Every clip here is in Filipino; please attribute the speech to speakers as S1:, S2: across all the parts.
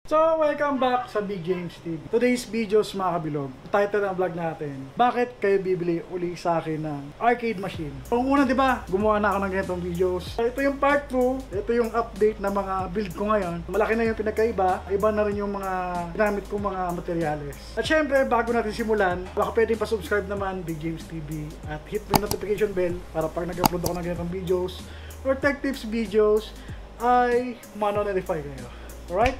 S1: So, welcome back sa Big James TV. Today's videos mga kabilog, title ng vlog natin, bakit kayo bibili uli sa akin ng arcade machine? Kung una, di ba, gumawa na ako ng ganitong videos. Ito yung part 2, ito yung update na mga build ko ngayon. Malaki na yung pinagkaiba, iba na rin yung mga ginamit kong mga materyales. At syempre, bago natin simulan, baka pwedeng pa-subscribe naman Big James TV at hit mo yung notification bell para pag nag-upload ako ng ganitong videos or tech tips videos, ay mano-notify kayo. Alright?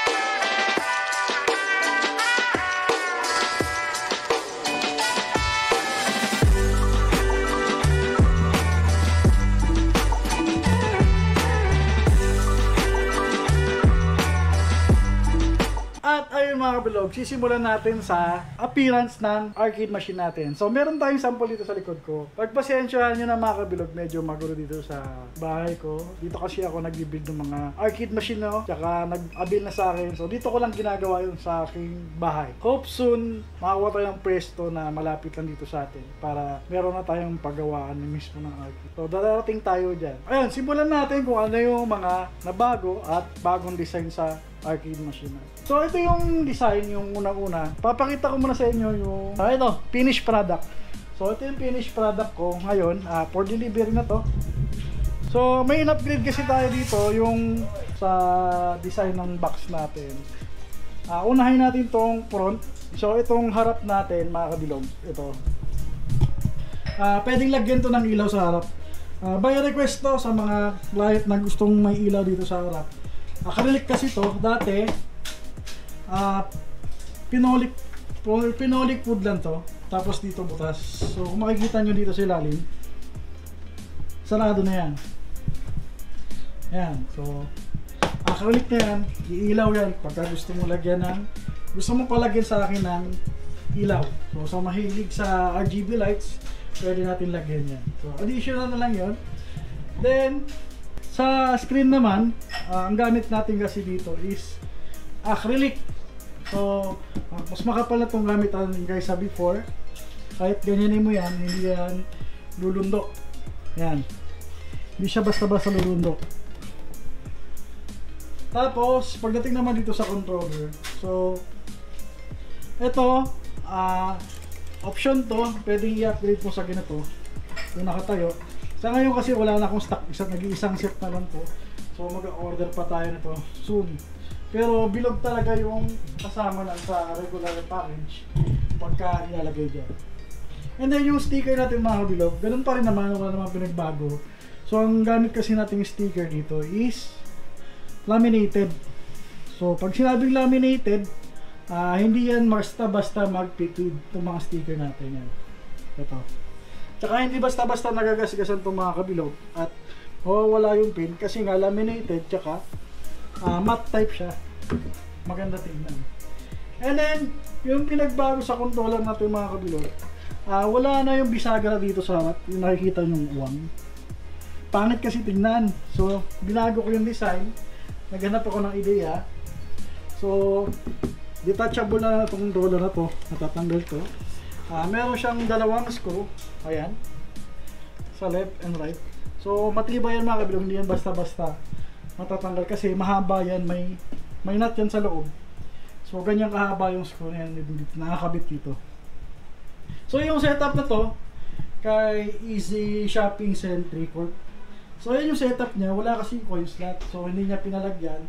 S1: At ayun mga kabilog, sisimulan natin sa appearance ng arcade machine natin. So meron tayong sample dito sa likod ko. Pagpasensyahan nyo na mga kabilog, medyo magulo dito sa bahay ko. Dito kasi ako nag-build ng mga arcade machine, no? Tsaka nag-abil na sa akin. So dito ko lang ginagawa yun sa aking bahay. Hope soon, makakuha tayong pwesto na malapit lang dito sa atin para meron na tayong paggawaan mismo ng arcade. So darating tayo dyan. Ayun, simulan natin kung ano yung mga nabago at bagong design sa arcade machine. So ito yung design, yung unang-una. Papakita ko muna sa inyo yung ito, finished product. So ito yung finished product ko ngayon, for delivery na to. So may in-upgrade kasi tayo dito yung sa design ng box natin. Unahin natin tong front. So itong harap natin mga kabilog, ito. Pwedeng lagyan to ng ilaw sa harap. By request to sa mga client na gustong may ilaw dito sa harap. Acrylic kasi to, dati pinolik wood lang to, tapos dito butas. So kung makikita nyo dito sa ilalim, sarado na yan. Yan, so acrylic na yan, iilaw yan pagka gusto mo lagyan ng, gusto mo palagyan sa akin ng ilaw. So sa mahilig sa RGB lights, pwede natin lagyan yan. So additional na lang yun. Then sa screen naman, ang gamit natin kasi dito is acrylic. So, mas makapal na itong gamit natin guys sa before. Kahit ganyanin mo yan, hindi yan lulundok. Yan. Hindi siya basta-basta lulundok. Tapos, pagdating naman dito sa controller, so, ito, option to, pwedeng i-upgrade mo sa ganito. Kung nakatayo. Sa ngayon kasi wala na akong stock, nag-iisang set na lang po. So mag-order pa tayo nito soon. Pero bilog talaga yung kasama lang sa regular package pagka ilalagay dyan. And then yung sticker natin mga bilog, ganun pa rin naman, wala naman pinagbago. So ang gamit kasi natin yung sticker dito is laminated. So pag sinabing laminated, hindi yan basta-basta mag-fit with itong mga sticker natin yan. Ito. Tsaka hindi basta-basta nagagasgasan itong mga kabilog at wala yung pin kasi nga laminated tsaka matte type siya. Maganda tingnan. And then, yung pinagbago sa controller natin mga kabilog, wala na yung bisagra dito sa harap, yung nakikita yung uwang. Pangit kasi tingnan. So, binago ko yung design. Naghanap ako ng ideya. So, detachable na itong controller na to. Natatanggal to. Meron siyang dalawang screw, ayan, sa left and right. So matibay yan mga kabilog, hindi yan basta-basta matatanggal kasi mahaba yan, may nut yan sa loob. So ganyan kahaba yung screw na yan, nakakabit dito. So yung setup na to kay Easy Shopping Centric. So yan yung setup niya, wala kasi coil slot, so hindi niya pinalagyan.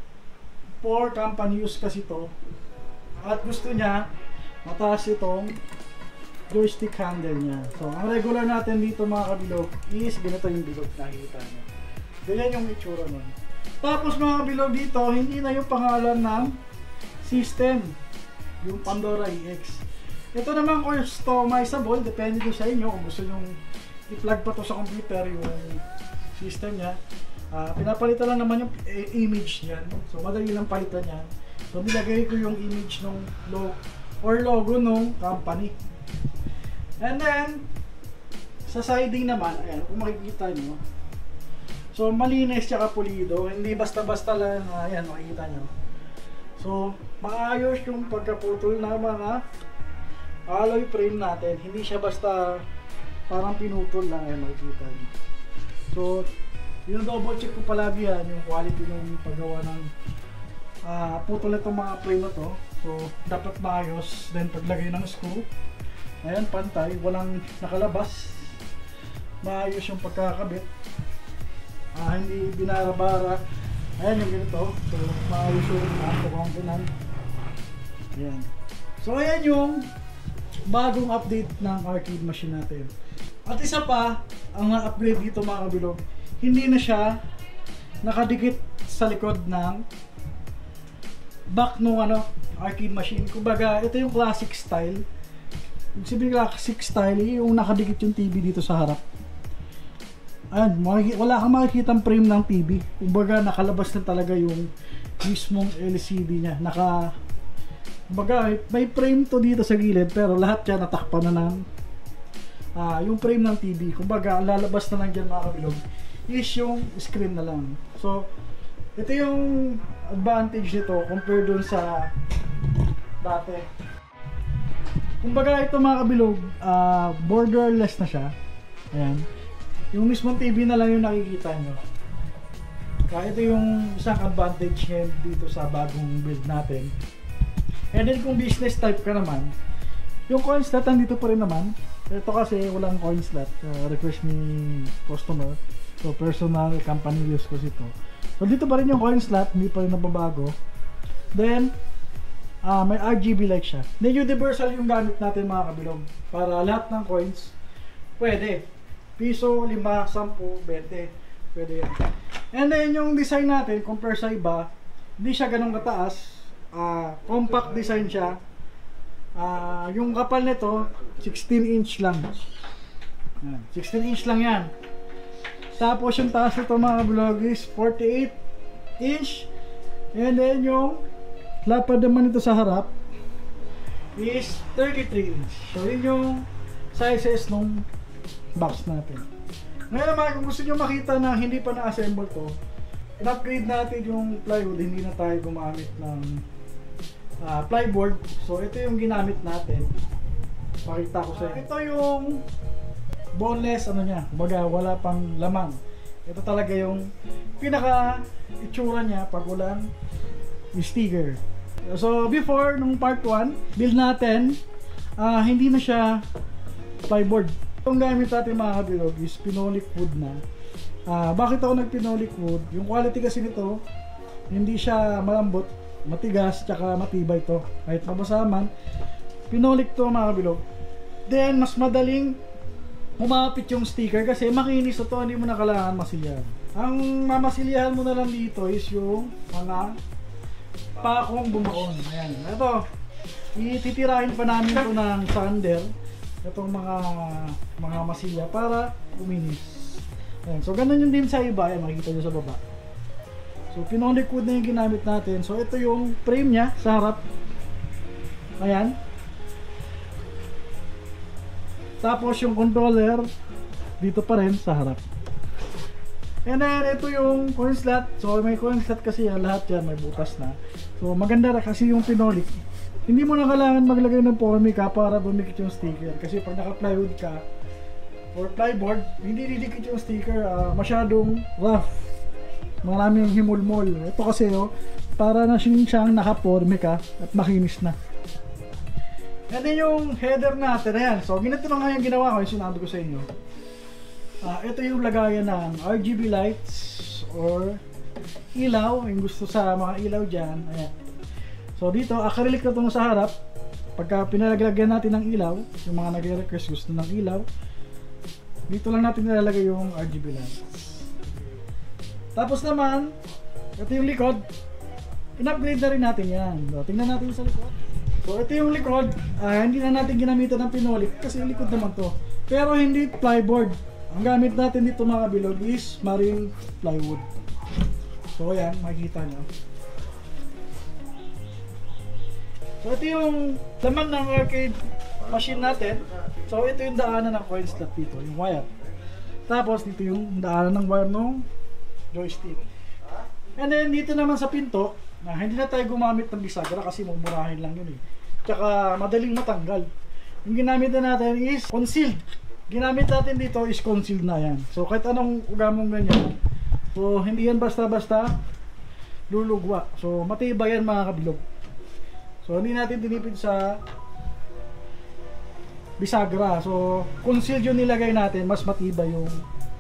S1: For company use kasi to at gusto niya mataas itong joystick handle niya. So, ang regular natin dito mga kabilog is ganito yung bilog nakikita nyo. Ganyan yung itsura nun. Tapos mga kabilog dito, hindi na yung pangalan ng system, yung Pandora EX. Ito naman customizable, depende din sa inyo kung gusto nyo i-plug pa to sa computer yung system niya. Pinapalitan lang naman yung image niyan. So, madali lang palitan yan. So, nilagay ko yung image ng logo nung company. And then sa siding naman, ayan, kung makikita nyo, so malinis tsaka pulido, hindi basta-basta lang, ayan, makikita nyo. So maayos yung pagkaputol na mga alloy frame natin, hindi siya basta parang pinutol lang, ayan, makikita nyo. So yung double check ko palagi yan, yung quality ng paggawa ng putol itong mga frame na to. So dapat maayos. Then paglagay ng screw, ayan, pantay, walang nakalabas, maayos yung pagkakabit, hindi binarabara. Ayan yung ganito, so maayos yung component. Ayan. So ayan yung bagong update ng arcade machine natin. At isa pa, ang upgrade dito mga kabilog, hindi na siya nakadikit sa likod ng back nung arcade machine. Kumbaga, ito yung classic style. Yung sabihin classic style, yung nakadikit yung TV dito sa harap. Ayan, wala kang makikitang frame ng TV. Kumbaga, nakalabas na talaga yung mismong LCD niya. Kumbaga, may frame to dito sa gilid, pero lahat yan natakpan na ng yung frame ng TV. Kumbaga, lalabas na lang dyan mga kabilog is yung screen na lang. So, ito yung advantage nito compare dun sa dati. Kumbaga, ito mga kabilog, borderless na siya. Ayan. Yung mismong TV na lang yung nakikita nyo. Kaya ito yung isang advantage ngayon dito sa bagong build natin. And then kung business type ka naman, yung coin slot nandito pa rin naman. Ito kasi walang coin slot, request ni customer. So personal company use ko ito. So dito pa rin yung coin slot, hindi pa rin nababago. Then may RGB light siya. Then universal yung gamit natin mga kabilog. Para lahat ng coins pwede. Piso, 5, 10, 20. Pwede yan. And then yung design natin, compare sa iba, hindi siya ganun kataas. Compact design siya. Yung kapal nito, 16 inch lang. 16 inch lang yan. Tapos yung taas nito mga vlog is 48 inch. And then yung lapad naman nito sa harap is 33 inch. So yun yung sizes nung box natin. Ngayon naman, kung gusto nyo makita na hindi pa na-assemble to, in-upgrade natin yung plywood, hindi na tayo gumamit ng plyboard. So ito yung ginamit natin. Pakita ko sa inyo. Ito yung boneless niya, baga wala pang laman. Ito talaga yung pinaka itsura niya pag walang sticker. So before nung part 1 build natin, hindi na siya plyboard. Yung gamit natin mga kabilog is phenolic wood na. Bakit ako nag-phenolic wood? Yung quality kasi nito, hindi siya malambot, matigas, tsaka matibay to. Kahit mabasa man, phenolic to mga kabilog. Then, mas madaling umapit yung sticker kasi makinis to, hindi mo na kailangan masilyahan. Ang mamasilyahan mo na lang dito is yung mga pakong bumaon. Ayan. Ito, ititirahin pa namin to ng sander. Itong mga masilya para uminis. Ayan. So ganun yung din sa iba. Ayan, makikita nyo sa baba. So phenolic wood na yung ginamit natin. So ito yung frame nya sa harap. Ayan. Tapos yung controller dito pa rin sa harap. And then ito yung coin slot. So may coin slot kasi yan. Lahat yan may butas na. So maganda na kasi yung phenolic. Hindi mo na kailangan maglagay ng formica para dumikit yung sticker. Kasi pag naka-plywood ka or plyboard, hindi didikit yung sticker. Masyadong rough. Maraming himulmol. Ito kasi para na siyang naka-formica at makinis na. And then yung header natin, ayan. So ganito na nga yung ginawa ko, yung sinabi ko sa inyo. Ito yung lagayan ng RGB lights or ilaw. Yung gusto sa mga ilaw dyan. Ayan. So dito, acrylic na itong sa harap. Pagka pinalagyan natin ng ilaw, yung mga nagre-request gusto ng ilaw, dito lang natin nilalagay yung RGB lights. Tapos naman, ito yung likod. In-upgrade na rin natin yan. So, tingnan natin sa likod. So ito yung likod. Hindi na natin ginamitan ng phenolic kasi likod naman to. Pero hindi plyboard. Ang gamit natin dito mga kabilog is marine plywood. So ayan, makikita nyo. So ito yung laman ng arcade machine natin. So ito yung daanan ng coin slot dito, yung wire. Tapos dito yung daanan ng wire ng joystick. And then dito naman sa pinto, hindi na tayo gumamit ng bisagra kasi mumurahin lang yun eh. Tsaka madaling matanggal. Yung ginamit na natin is concealed. Ginamit natin dito is concealed na yan. So kahit anong ugamong ganyan, so hindi yan basta-basta lulugwa. So matibay yan mga kabilog. So hindi natin tinipid sa bisagra. So concealed yung nilagay natin, mas matibay yung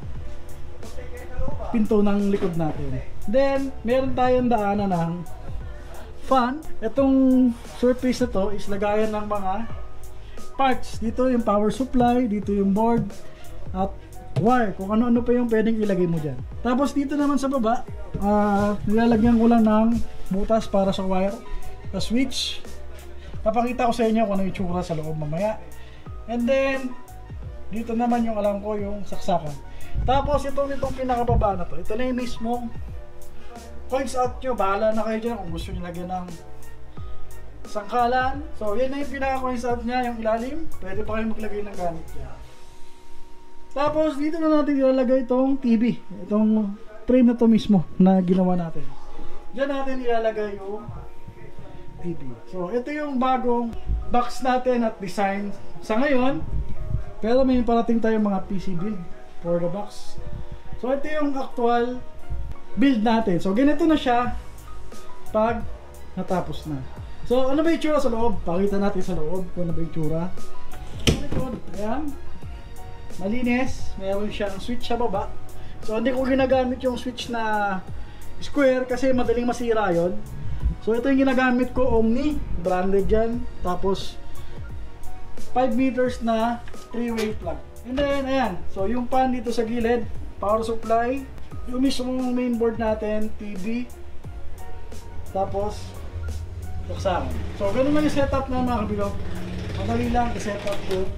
S1: pinto ng likod natin. Then meron tayong daanan ng fan. Itong surface na to is lagayan ng mga parts. Dito yung power supply, dito yung board at wire, kung ano-ano pa yung pwedeng ilagay mo dyan. Tapos dito naman sa baba, nilalagyan ko lang ng butas para sa wire, sa switch. Papakita ko sa inyo kung ano yung tsura sa loob mamaya. And then dito naman yung alam ko yung saksakan. Tapos itong pinakababa na to, ito na yung mismong coins out nyo. Bahala na kayo dyan kung gusto nyo lagyan ng sangkalan. So yan na yung pinaka coins out nya, yung ilalim. Pwede pa kayo maglagay ng gamit dyan. Tapos dito na natin ilalagay itong TV, itong frame na to mismo na ginawa natin. Diyan natin ilalagay yung TV. So ito yung bagong box natin at design sa ngayon. Pero may parating tayong mga PC build for the box. So ito yung actual build natin. So ganito na siya pag natapos na. So ano ba yung tsura sa loob? Pakita natin sa loob kung ano ba yung tsura. Ayan. Malinis, meron siyang switch sa baba. So hindi ko ginagamit yung switch na square kasi madaling masira yon. So ito yung ginagamit ko, Omni, branded dyan. Tapos 5 meters na 3-way plug. And then ayan, so yung pan dito sa gilid, power supply, yung mismong mainboard natin, TV, tapos saksakan. So ganun lang yung setup na mga kabilog. Madali lang i-setup yung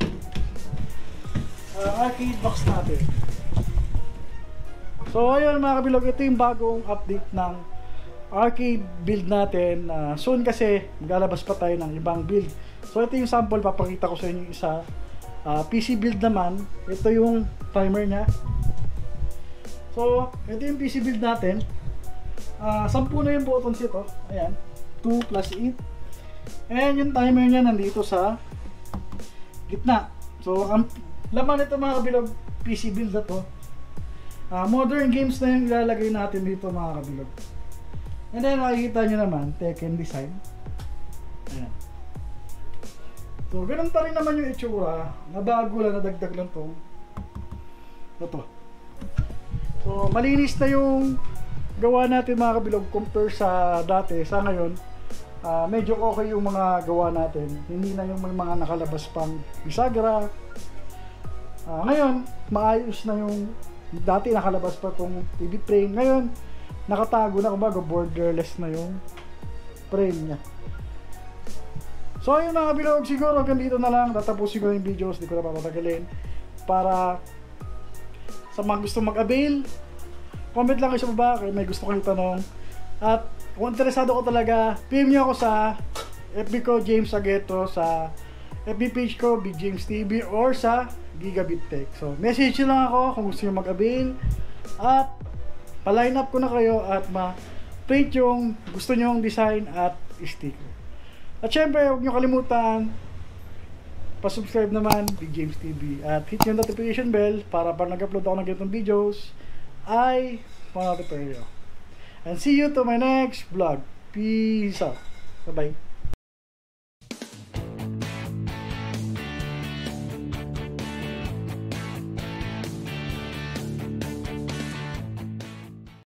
S1: arcade box natin. So ayun mga kabilog, ito yung bagong update ng arcade build natin. Soon kasi maglalabas pa tayo ng ibang build. So ito yung sample, papakita ko sa inyo isa. PC build naman, ito yung timer nya. So ito yung PC build natin. 10 na yung buttons ito. Ayan, 2 plus 8. And yung timer nya nandito sa gitna. So ang laman nito mga kabilog, PC build na to. Modern games na yung ilalagay natin dito mga kabilog. And then makikita nyo naman, Tekken design. Ayan. So ganun pa rin naman yung itsura. Nabago lang, nadagdag lang to. Ito. So malinis na yung gawa natin mga kabilog compare sa dati. Sa ngayon, medyo okay yung mga gawa natin. Hindi na yung may mga nakalabas pang bisagra. Ngayon, maayos na yung dati nakalabas pa tong TV frame. Ngayon, nakatago na, kumbaga borderless na yung frame niya. So ayun mga kabilog, siguro hanggang dito na lang. Tatapusin ko yung videos, di ko na papatagalin. Para sa mga gusto mag-avail, comment lang kayo sa baba kung may gusto kayong tanong. At kung interesado ko talaga, PM nyo ako sa FB ko, James Agueto, sa FB page ko, Big James TV, or sa Gigabit Tech. So message nyo lang ako kung gusto nyo mag-avail. At pa-line up ko na kayo at ma-print yung gusto nyo yung design at sticker. At syempre, huwag nyo kalimutan pa-subscribe naman, Big James TV, at hit yung notification bell para pag nag-upload ako ng ganitong videos ay ma-notify kayo. And see you to my next vlog. Peace out. Bye bye.